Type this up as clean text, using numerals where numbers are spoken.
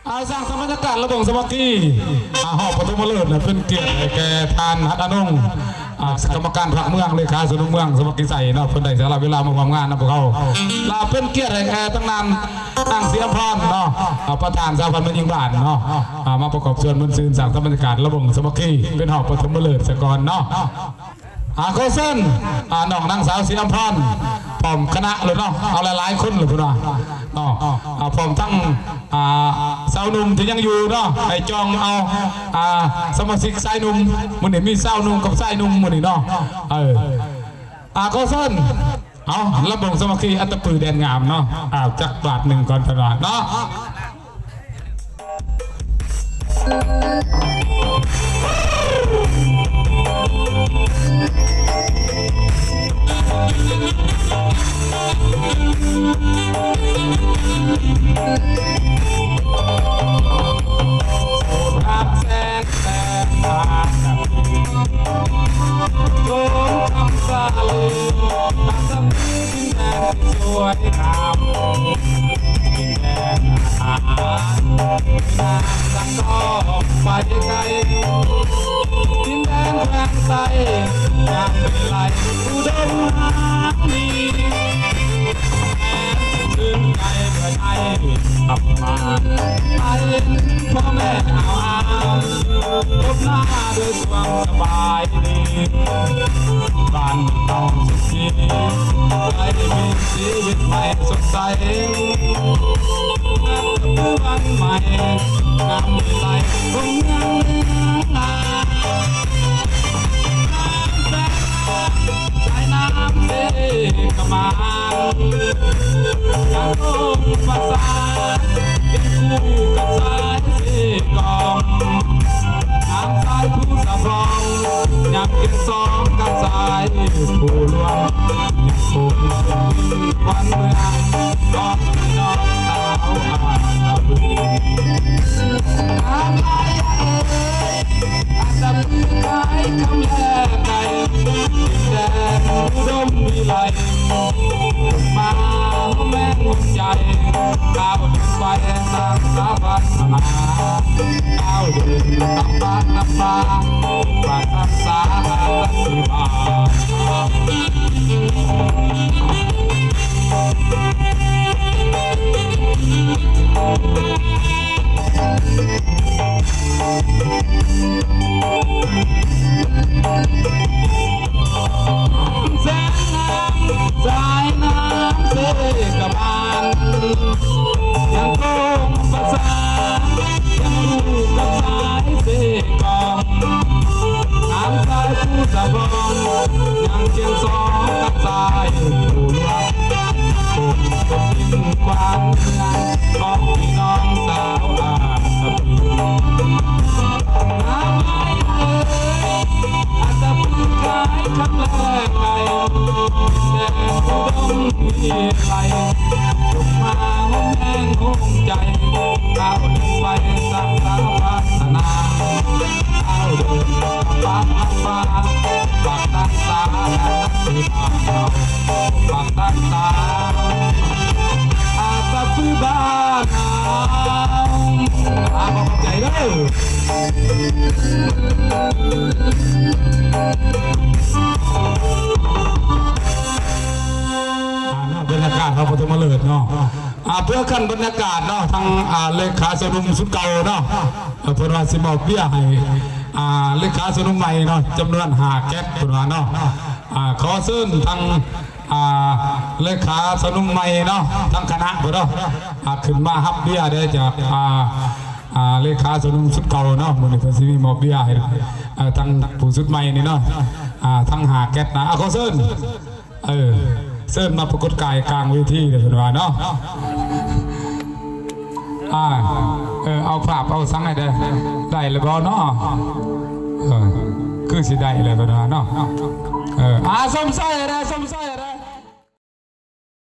สร้างบรรยากาศระบบสมาธิหอบปฐมฤกษ์เป็นเกียรติแก่ทานฮัตอนงกรรมการพรรคเมืองเลยค่ะส่วนเมืองสมัครใจเนาะเพิ่นได้สละเวลามาทำงานนะพวกเขาลาเป็นเกียรติแก่ตั้งนานตั้งเสียงพรเนาะประธานสาพันธ์มันยิงบานเนาะมาประกอบส่วนมันซื่นสร้างบรรยากาศระบบสมาธิเป็นหอบปฐมฤกษ์สกอนเนาะโคเซนน้องนางสาวเสียงพรผมคณะเลยเนาะเอาหลายๆคนเลยพุ่นว่าผมทั้งสาวหนุ่มที่ยังอยู่เนาะไอ้จองเอาสมาชิกสายหนุ่มมันเห็นมีสาวหนุ่มกับสายหนุ่มมันนี่เนาะโคเซนเอาระบบสมาชิกอัตปือแดนงามเนาะจักบาทหนึ่งก่อนตลอดเนาะสวยงามดินแดนอาหารน้ำสังก็ไปไกลดินแดนแห่งใจอยากเป็นไหลอุดมน้ำดีชื่นใจเพื่อไทยขับมาไปพ่อแม่เอาพบหน้าด้วยความสบายดีบ้านต้องสุขีได้มีชีวิตใหม่สดใสนับคือวันใหม่งามมีไหลคงยังน้ำแสงสายน้ำเสกมาการลงภาษาเป็นคู่กับสายเสกองน้ำสายผู้สะพองอยากเป็นสองกับสายผู้รวมอยากคงวันเมืองก็พี่น้องสาวตะบึงน้ำลายอาจจะมือไกลคำแรกไกลดินแดนอุดมวิไลมาแม่งใจก้าวเดินไปสร้างสาพันธ์มาก้าวเดินตามบ้านน้ำฟ้าปราศรักษาสีมาแสงน้ำสายน้ำเสกบานยังคงภาษายังรู้กับสายเสกองน้ำสายผู้สะพอนยังเคียงสองกับสายผู้รวมคงจะยิ่งความเมืองของพี่น้องสาวตะบึงน้ำไหลอาจจะพื้นกายคำแรกไกลแดนอุดมวิไลลงมาห้องแห้งห้องใจก้าวเดินไปสร้างสรรค์พัฒนาก้าวเดินฟ้าฟ้าปากตั้งตาสีมาปากตั้งตาอาตะพื้นบ้านบอกใจเด้อบรรยากาศเราปฐมฤกษ์เนาะเพื่อขั้นบรรยากาศเนาะทางเลขาสนุมสุดเก่าเนาะเพื่อนว่าสิมอบเบี้ยให้เลขาสนุมใหม่เนาะจำนวน5 แก๊สเพื่อนว่าเนาะขอเชิญทางเลขาสนุมใหม่เนาะทั้งคณะเพื่อนเนาะขึ้นมาฮับเบี้ยได้จากเลขาสนุมสุดเก่าเนาะมันเป็นสิมีมอบเบี้ยให้ทางผู้สุดใหม่นี่เนาะทั้ง5 แก๊สนะขอเชิญเสิร์ฟมาปรากฏกายกลางเวทีเลยคุณว่าเนาะเอาภาพเอาสังให้ได้เลยบอเนาะคือสิได้เลยคุณว่าเนาะสมใส่อะไรสมใส่อะไร